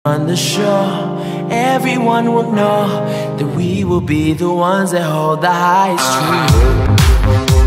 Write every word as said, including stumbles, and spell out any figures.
On the shore, everyone will know that we will be the ones that hold the highest truth.